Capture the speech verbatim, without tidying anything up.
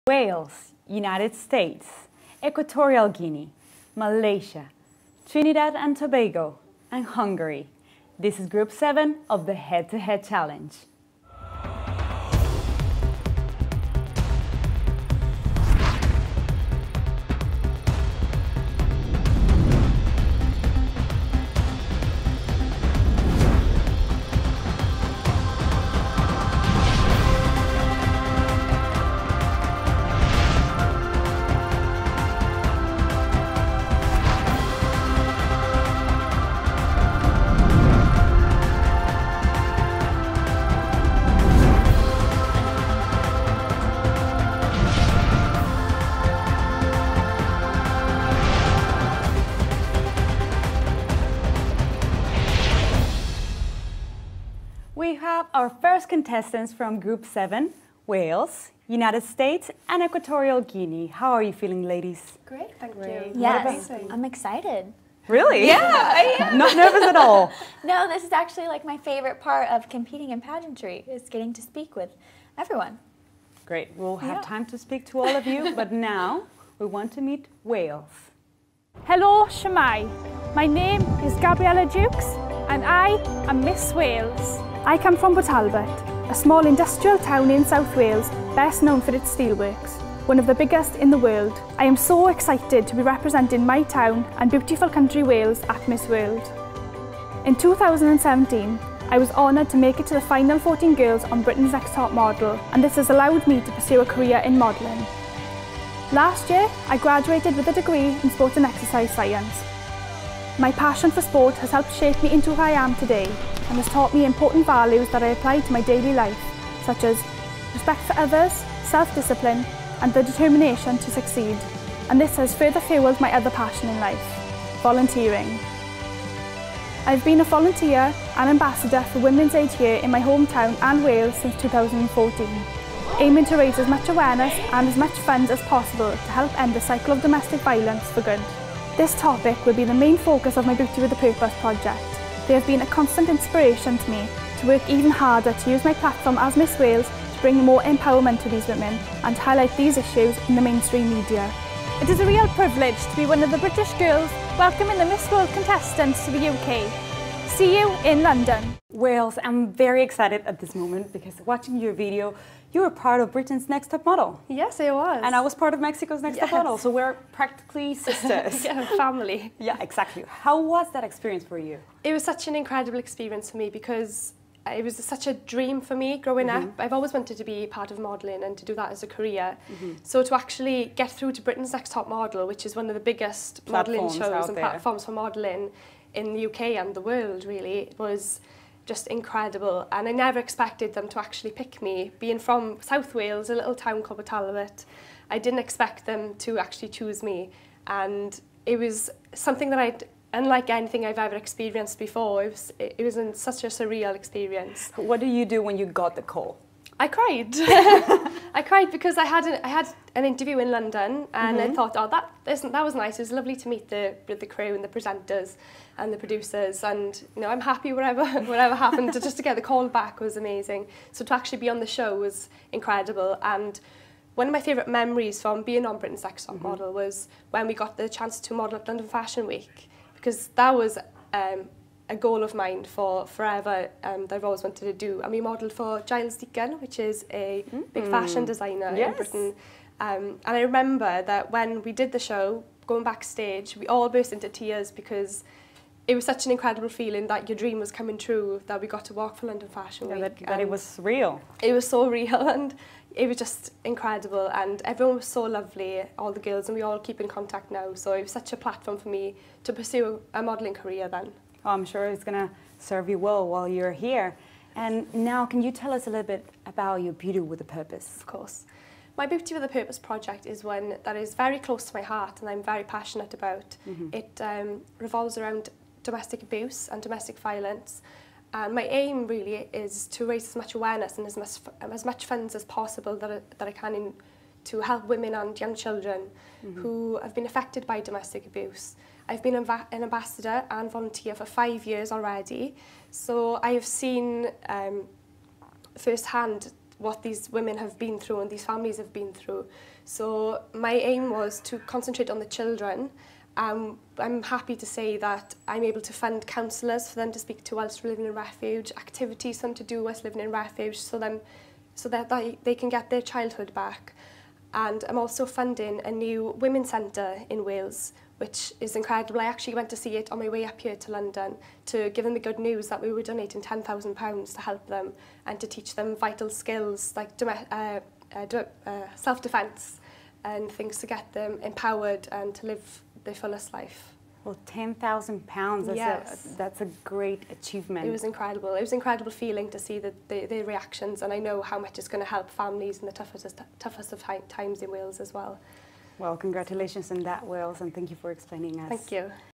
Wales, United States, Equatorial Guinea, Malaysia, Trinidad and Tobago, and Hungary. This is Group seven of the Head-to-Head Challenge. We have our first contestants from Group seven, Wales, United States and Equatorial Guinea. How are you feeling, ladies? Great, thank Great. you. Yes, I'm excited. Really? Yeah, I am. Not nervous at all? No, this is actually like my favorite part of competing in pageantry, is getting to speak with everyone. Great, we'll have Yeah. time to speak to all of you, but now we want to meet Wales. Hello, Shemai. My name is Gabriella Jukes and I am Miss Wales. I come from Port Talbot, a small industrial town in South Wales, best known for its steelworks, one of the biggest in the world. I am so excited to be representing my town and beautiful country Wales at Miss World. In two thousand seventeen, I was honoured to make it to the final fourteen girls on Britain's Next Top Model, and this has allowed me to pursue a career in modelling. Last year, I graduated with a degree in Sports and Exercise Science. My passion for sport has helped shape me into who I am today and has taught me important values that I apply to my daily life, such as respect for others, self-discipline and the determination to succeed. And this has further fueled my other passion in life, volunteering. I've been a volunteer and ambassador for Women's Aid here in my hometown and Wales since two thousand fourteen, aiming to raise as much awareness and as much funds as possible to help end the cycle of domestic violence for good. This topic will be the main focus of my Beauty with a Purpose project. They have been a constant inspiration to me to work even harder to use my platform as Miss Wales to bring more empowerment to these women and to highlight these issues in the mainstream media. It is a real privilege to be one of the British girls welcoming the Miss World contestants to the U K. See you in London. Wales, I'm very excited at this moment because watching your video, you were part of Britain's Next Top Model. Yes, I was. And I was part of Mexico's Next Yes. Top Model, so we're practically sisters. Yeah, family. Yeah, exactly. How was that experience for you? It was such an incredible experience for me because it was such a dream for me growing Mm-hmm. up. I've always wanted to be part of modelling and to do that as a career. Mm-hmm. So to actually get through to Britain's Next Top Model, which is one of the biggest modelling Platforms shows out and there. platforms for modelling in the U K and the world, really, it was just incredible. And I never expected them to actually pick me. Being from South Wales, a little town called Port Talbot, I didn't expect them to actually choose me. And it was something that I'd, unlike anything I've ever experienced before, it was, it was in such a surreal experience. What did you do when you got the call? I cried. I cried because I had, a, I had an interview in London and Mm-hmm. I thought, oh, that, isn't, that was nice. It was lovely to meet the, the crew and the presenters and the producers, and you know, I'm happy whatever, whatever happened. Just to get the call back was amazing. So to actually be on the show was incredible. And one of my favourite memories from being on Britain's Next Top mm-hmm. Model was when we got the chance to model at London Fashion Week, because that was um, a goal of mine for forever um, that I've always wanted to do. And we modelled for Giles Deacon, which is a mm-hmm. big fashion designer yes. in Britain. Um, and I remember that when we did the show, going backstage, we all burst into tears because it was such an incredible feeling that your dream was coming true, that we got to walk for London Fashion Yeah, Week. that, that it was real. It was so real and it was just incredible, and everyone was so lovely, all the girls, and we all keep in contact now. So it was such a platform for me to pursue a modelling career then. Oh, I'm sure it's going to serve you well while you're here. And now, can you tell us a little bit about your Beauty with a Purpose? Of course. My Beauty with a Purpose project is one that is very close to my heart and I'm very passionate about. Mm-hmm. It um, revolves around domestic abuse and domestic violence. And my aim really is to raise as much awareness and as much, as much funds as possible that I, that I can in, to help women and young children mm-hmm. who have been affected by domestic abuse. I've been an ambassador and volunteer for five years already, so I have seen um, firsthand what these women have been through and these families have been through. So my aim was to concentrate on the children. Um, I'm happy to say that I'm able to fund counsellors for them to speak to whilst living in refuge, activities for them to do whilst living in refuge, so, them, so that they, they can get their childhood back. And I'm also funding a new women's centre in Wales, which is incredible. I actually went to see it on my way up here to London to give them the good news that we were donating ten thousand pounds to help them and to teach them vital skills like uh, uh, uh, self-defence and things to get them empowered and to live their fullest life. Well, ten thousand pounds, that's, yes. a, that's a great achievement. It was incredible. It was an incredible feeling to see the, the, the reactions, and I know how much it's going to help families in the toughest, toughest of times in Wales as well. Well, congratulations on that, Wales, and thank you for explaining us. Thank you.